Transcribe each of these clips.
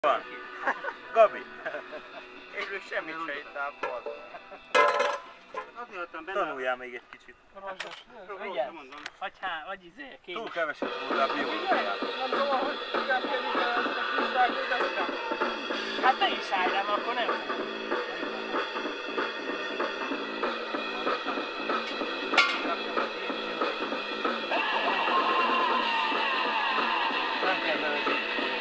Van. Gabi. Én semmit se ittál, bal. Tanuljál még egy kicsit. Igen. Vagy izé, kény. Túl keveset voltál biológiát. Nem tudom, hogy igen, kérdik el ezt a kistágot, de hát te is állj rám, akkor nem fogom. Nem kell belezni.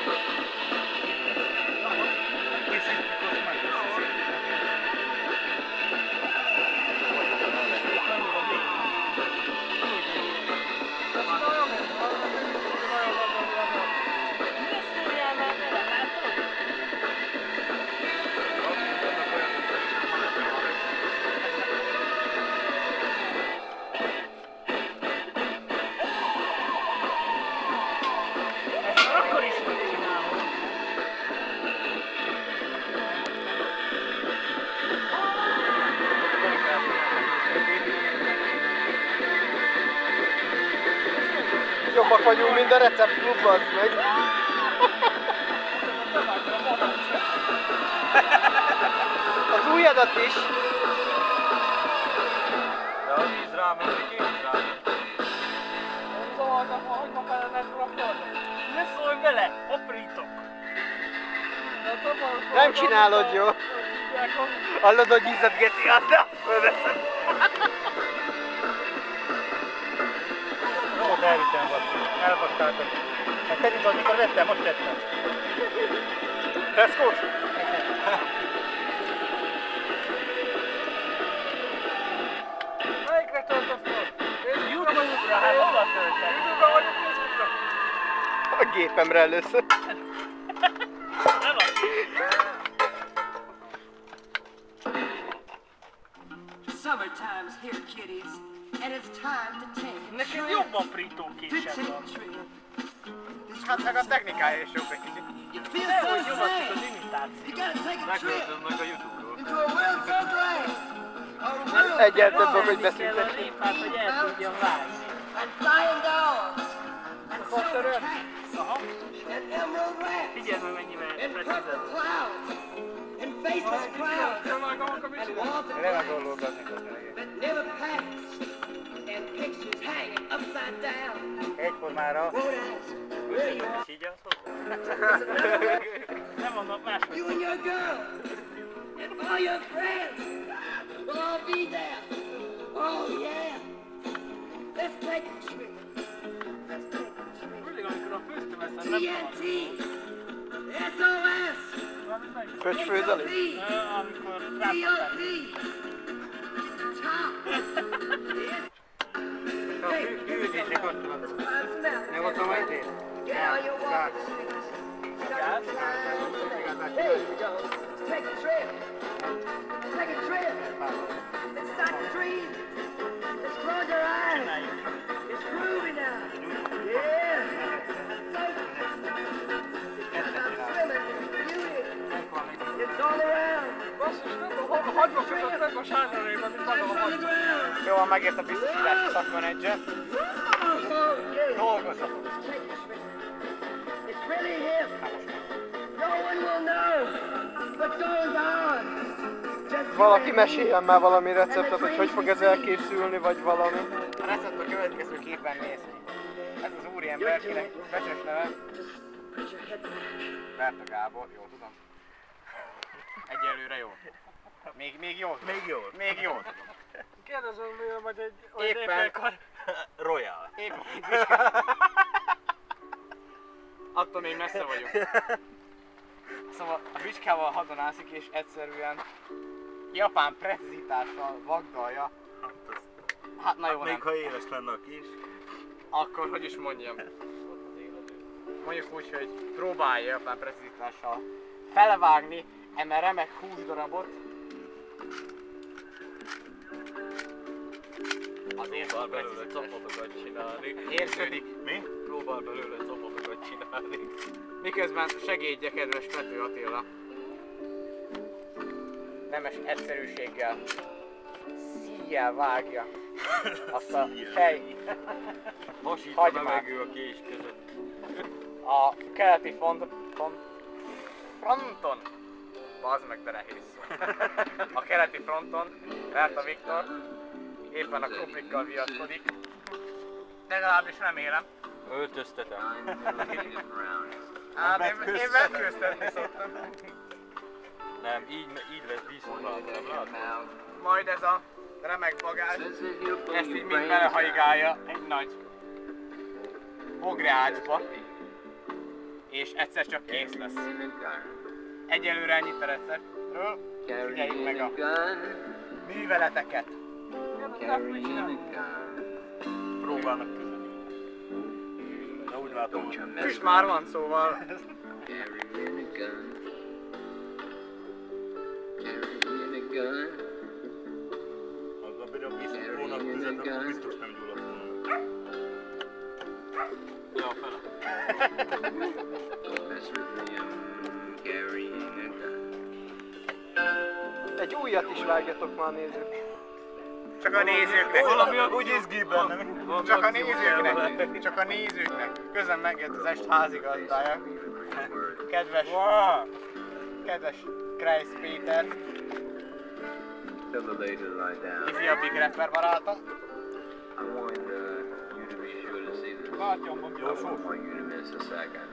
Jobbak vagyunk, mint a Recept Klubban, az meg. Az ujjadat is. De az íz rám, az én is rám. Nem zavarnak, hogy ma felelnek rakodni. Ne szólj bele, aprítok! Nem csinálod jól. Hallod, hogy izzad, geci, azt nem fölveszed. Jó, de elvittem valamit. Elvaktáltam. Hát tegyük, amikor vettem, most tettem. Tesco-s? Melyikre töltöd fel? YouTube-ra, hát oda töltem. YouTube-ra vagy a Facebookra? A gépemre először. Nem az. Summertime's here, kiddies, and it's time to take a Nekem trip. jobb aprítókésem van. Hát meg a technikája is jobb egy kicsit. You feel Nem, so hogy jobb, csak az strange. imitáció. You gotta take a trip Megöltöm meg a YouTube-ról. into a world so great. A world Egyel több of hogy Kell a beszéltek. népát, hogy el tudjam vágni. and flying dogs and silver Fogtöröm? cats Aha. and emerald rats Figyeld meg mennyivel and purple precízen. clouds and faceless crowds and walls and Remek lights dolgozni. that never pass and pictures hanging upside down. Egyformára. Won't ask where you are. És így állsz hozzá? There's another way. Nem mondom máshogy. You and your girl and all your friends will all be there. Oh yeah. Let's take a trip. Let's take a trip. Mindig, amikor a főztem ezt, nem TNT. tudom. SOS. Valamit meg. Pöcsfőzelés? Amikor DOT. ráfogták. Top. A fűzésnek ott van. Meg ott van majd én? Gal, you walk the streets. Gáz? There you go. Let's take a trip. Take a trip. Let's start to dream. Let's close your eyes. Csináljuk. It's groovy now. Yeah. It's about swimming in beauty. It's all around. Basszus, nem tudom, hagyva kötöttek a Sándorréba, mint maga a It's on the hagyva. ground. Jó, van megért a biztosítási szakmenedzser. Oh, yeah. Dolgozom. Take a trip. It's really hip. No one will know what goes on. Just Valaki meséljen már valami receptet, hogy fog ez elkészülni, vagy valami. A recept a következőképpen néz ki. Ez az úriember, kinek becses neve. put your head back. Berta Gábor, jól tudom. Egyelőre jó. Még jó. Még jó. Még jó. Kérdezem, mivel majd egy Éppen. Royal. Épp vizsgál. Attól még messze vagyunk. Szóval a bicskával hadonászik és egyszerűen japán precizitással vagdalja. Hát na jó, Még nem. ha éles lenne a kis. Akkor hogy is mondjam. Mondjuk úgy, hogy próbálja japán precizitással felvágni eme remek húsdarabot. Azért Próbál van belőle precizitás. capatokat csinálni. Érződik. Mi? Próbál belőle capatokat csinálni. Miközben segédje kedves Pető Attila. Nemes egyszerűséggel szíjjel vágja azt a fej Hasít a hagymát. levegő a kés között. A keleti fronton, bazd meg, de nehéz szó. A keleti fronton vert a Viktor, éppen a krumplikkal viatkodik. Legalábbis remélem. Öltöztetem. Hát én vetkőztetni szoktam. Nem, így lesz díszmunkálata, nem látod? Majd ez a remek bagázs, ezt így mind belehajigálja egy nagy bogreácsba, és egyszer csak kész lesz. Egyelőre ennyit a receptről, figyeljük meg a műveleteket. Próbálnak közelíteni. De úgy látom, hogy Füst már van, szóval. az a bírja biztosítónak tüzet, akkor biztos nem gyulladt volna. Ja, fele. Egy újat is vágjatok már, nézzük. Csak a nézőknek. Valami úgy izgi benne. Csak a nézőknek. Csak a nézőknek. Közben megjött az est házigazdája. Kedves Kreis Péter. Tell the lady to lie down. Ifjabbik rapper barátom. I want you to be sure to see this. I Jó só. don't want you to miss a second.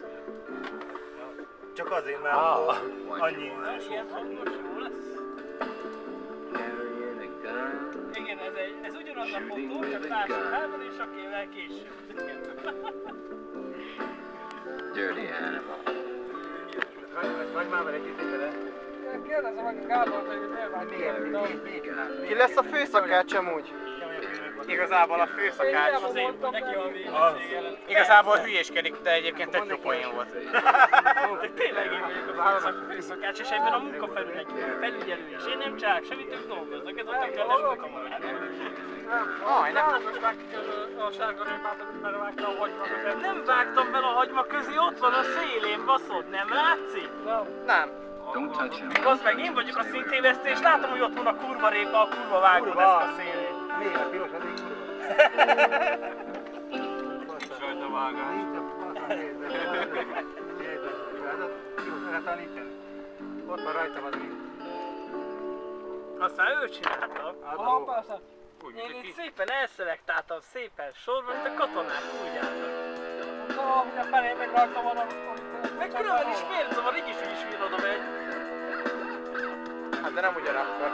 Csak azért, mert annyi Ilyen hangos jó lesz. Carrying a gun. Igen, ez ugyanaz a fotó, csak társadalmában és sok évvel később. Dirty animal. Vagy már vele kicsit. Kérdezem meg a Gábort, hogy miért vágja. Ki lesz a főszakács amúgy? Igazából a főszakács. Neki van végesség. Igazából hülyéskedik, de egyébként egy jó poén volt. Tényleg én vagyok az főszakács, és egyben a munkafelügyelő is. Én nem csinálok semmit, ők dolgoznak. Ez a tökéletes munkamarad. Majdnem. A sárga répát, amit belevágta a hagyma közé. Nem vágtam bele a hagyma közé, ott van a szélén, baszod, nem látszik? Nem. Don't touch him. Igaz meg, én vagyok a színtévesztő, és látom, hogy ott van a kurva répa, a kurva vágod ezt a szélén. Még a piros, az így kurva. Sajta vágás. Ott van rajta valami. Aztán ő csinálta. Általában. Persze. Én itt szépen elszelektáltam, szépen sorban, mint a katonák úgy álltak. Hogy a felé megvágtam volna, meg különben is miért zavar, így is vír oda megy. Hát de nem ugyanakkor.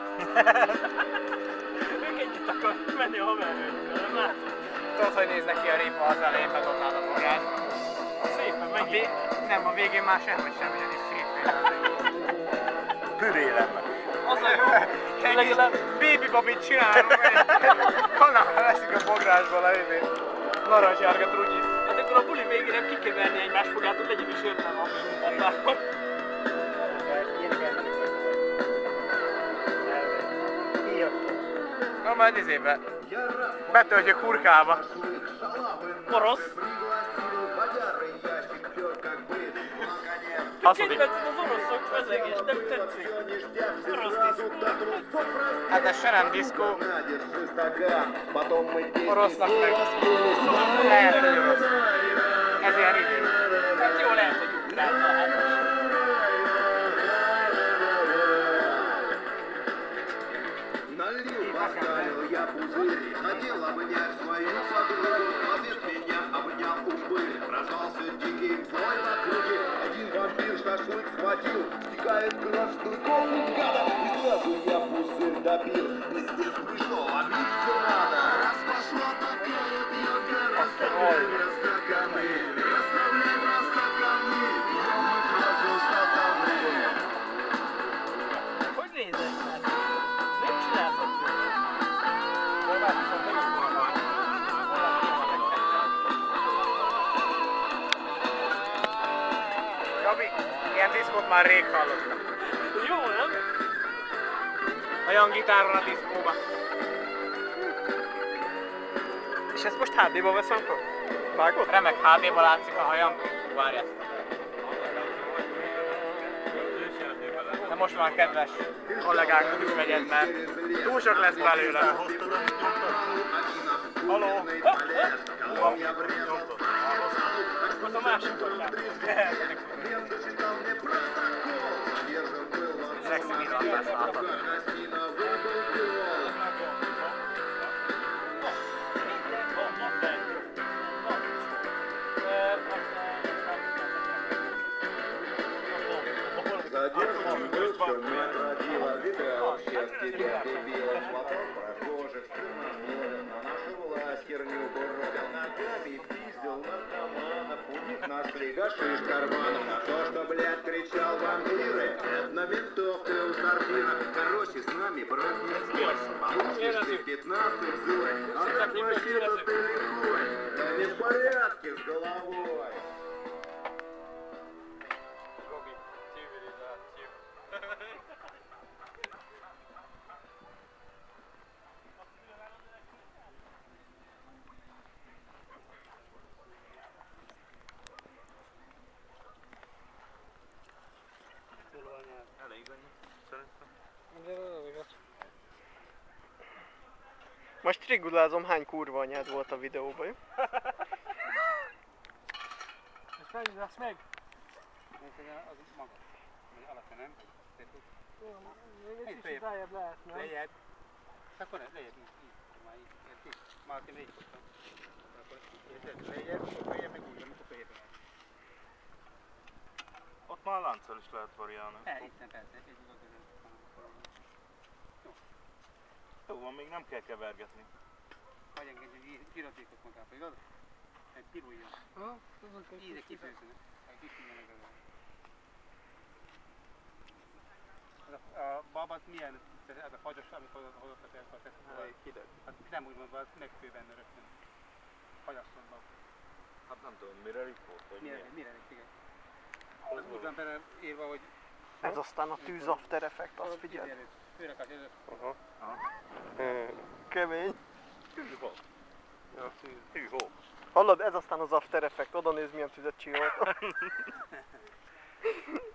Ők együtt akar menni a haverőkkel, nem látom? Tudod, hogy néz neki a répa, az elején bedobnád a magát. Szépen megint. Nem, a végén már semmi is szépen. Püré lenne. Az a jó, legalább Baby babit csinálunk, kanálra veszik a bográsból a izét. Narancsárga trugyit. hát akkor a buli végére ki kell verni egymás fogát, hogy legyen is értelme a mintátában. Na majd izébe. Betöltjük hurkába. Orosz. Hazudik. Kedvenced az oroszok vezegés, nem tetszik. Orosz diszkó. Hát ez se nem diszkó. Orosznak meg. Lehet, hogy orosz. Ez ilyen idő. Hát jó, lehet, hogy ukrán. Налил, поставил я пузырь, надел обнять свою подругу, в ответ меня обнял упырь, рождался дикий бой в округе, один вампир шашлык схватил, стекает кровь с клыков у гада, и сразу я пузырь допил, и здесь пришло, а миться надо. Раз пошла такая пьянка, расставляй стаканы, расставляй стаканы, новый прожил сатаны. Hogy nézek már? Mit csinálsz? Gabi, ilyen diszkót már rég hallottam. Jó, nem? Olyan gitáron a diszkóba. És ezt most HD-ba veszem fel? Vágod? Remek HD-ba látszik a hajam. Várjál. De most már kedves kollégáknak is megyed, mert túl sok lesz belőle. Haló? Az a másik kollégám. ezt látod. Осиновый был биолог. Задержанным бывшим не отводила вида, счастье тебя любила, хлопок прохожих, но наша власть херню бурдил ногами, пиздил наркоманов, у них нашли гашиш карманов, на то, что, блядь, кричал вампиры, на ментовке у сардина, короче, с нами, брат, не спорь, получишь ты 15 зурой, а так вообще-то ты лихой, да не в порядке с головой. Elég annyi, szerintem. Most trigulázom, hány kurva anyád volt a videóban, jó? És mennyi lesz még? Az maga. Vagy alapja nem? Még egy kicsit lejjebb lehet, nem? Lejjebb. Akkor lejjebb, így. Már így. Érted? Már én így fogtam. Akkor lejjebb, meg úgy, amikor lejjebb. Ott már lánccal is lehet variálni. Itten persze, egy ugat Jó van, még nem kell kevergetni. Vagy engedj pirotékot magába, igaz? Egy piruljon. Íre kifőzőnek. Egy kifőzőnek a babat milyen, ez a fagyos, amikor hozott a telkot, Hideg. hát nem úgy mondva, minek fő benne rögtön. Fagyasztodva. Hát nem tudom, mire riport, vagy Mire igen. Az úgy van benne írva, hogy Ez aztán a tűz after effect, azt figyeld. főleg az előtt. Kemény. Hűhó. Hűhó. Hallod, ez aztán az after effect, oda néz milyen tüzet csináltam.